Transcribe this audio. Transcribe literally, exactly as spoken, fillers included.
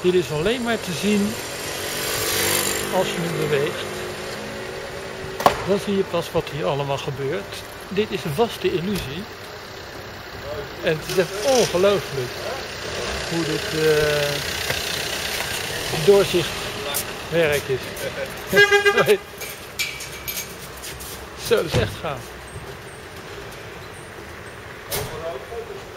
Dit is alleen maar te zien als je hem beweegt. Dan zie je pas wat hier allemaal gebeurt. Dit is een vaste illusie. En het is echt ongelooflijk hoe dit uh, doorzichtwerk is. Zo, dat is echt gaaf.